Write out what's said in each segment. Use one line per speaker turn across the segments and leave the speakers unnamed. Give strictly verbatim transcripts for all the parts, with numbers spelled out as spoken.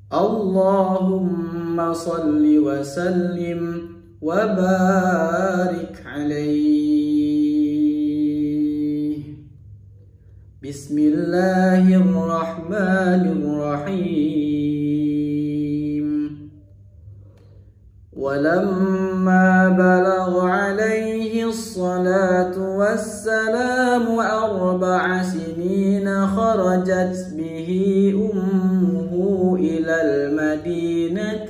اللهم صل وسلم وبارك عليه. بسم الله الرحمن الرحيم. ولما بلغ عليه الصلاة والسلام أربع سنين خرجت به أمه إلى المدينة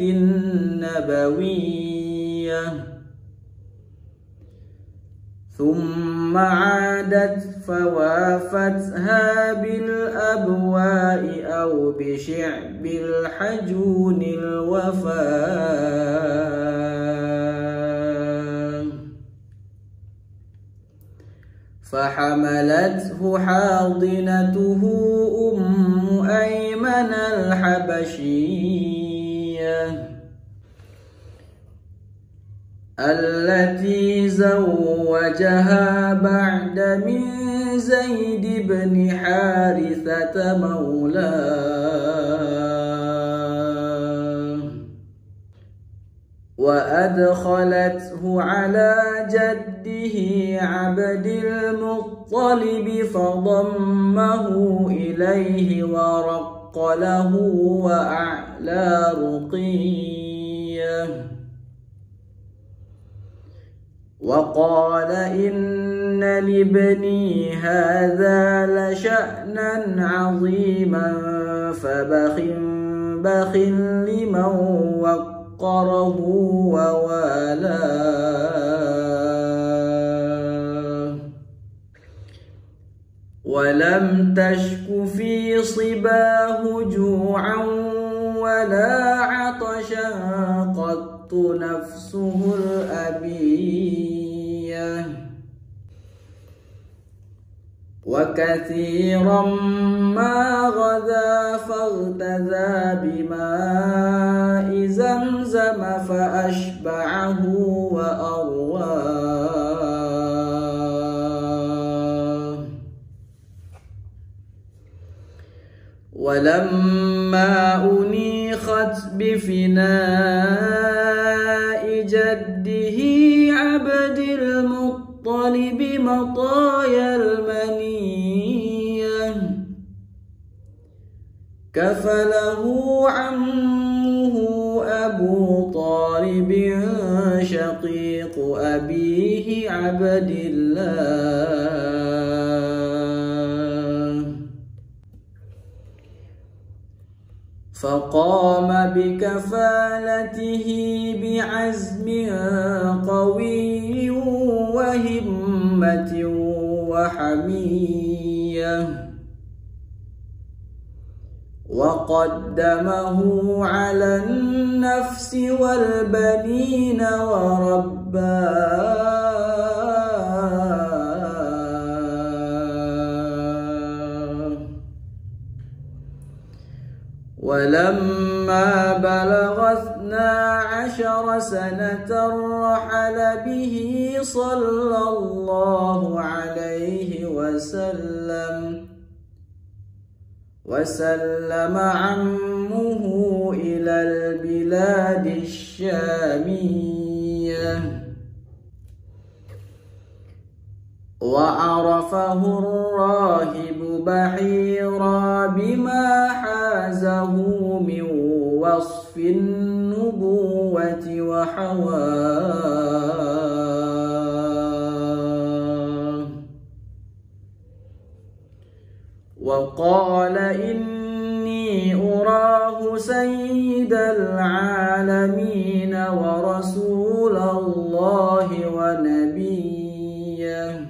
النبوية، ثم عادت فوافتها بالأبواء أو بشعب الحجون الوفاة، فحملته حاضنته أم أيمن الحبشية التي زوجها بعد من زيد بن حارثة مولاه، وأدخلته على جده عبد المطلب فضمه إليه ورق له وأعلى رقيه، وقال إن لابني هذا لشأنا عظيما فبخ بخ لمن وقره ووالاه، ولم تشك في صباه جوعا ولا عطشا قط نفسه الأبية، وكثيرا ما غدا فاغتذى بماء زمزم فأشبعه وأرواه. ولما أنيخت بفناء جده عبد المطلب مطايا المنية كفله عمه أبو طالب شقيق أبيه عبد الله، فقام بكفالته بعزم قوي وهمة وحمية، وقدمه على النفس والبنين ورباه. ولما بلغ اثنا عشر سنة رحل به صلى الله عليه وسلم وسلم عمه إلى البلاد الشامية، وعرفه الراهب بحيرا بما حازه من وصف النبوة وحواه، وقال إني أراه سيد العالمين ورسول الله ونبيه،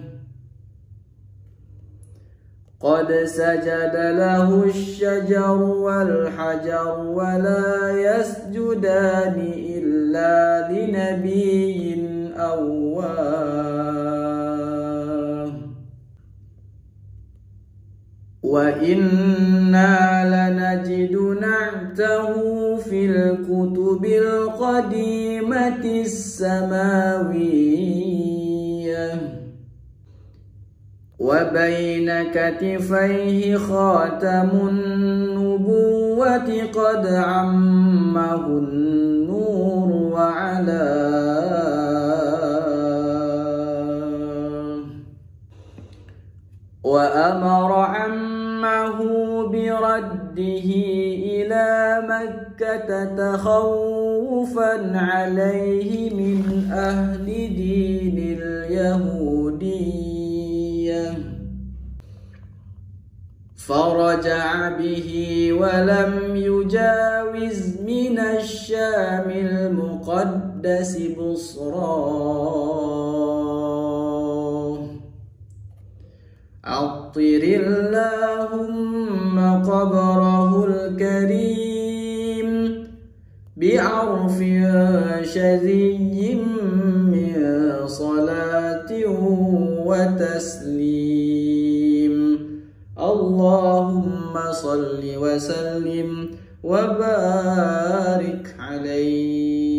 قد سجد له الشجر والحجر ولا يسجدان إلا لنبي أواه، وإنا لنجد نعته في الكتب القديمة السماوية، وبين كتفيه خاتم النبوة قد عمه النور وعلا وأمر عمه برده إلى مكة تخوفا عليه من أهل دين اليهودية فرجع به ولم يجاوز من الشام المقدس بصرى عطر اللهم قبره الكريم بعرف شذي من صلاة وتسليم اللهم صل وسلم وبارك عليه.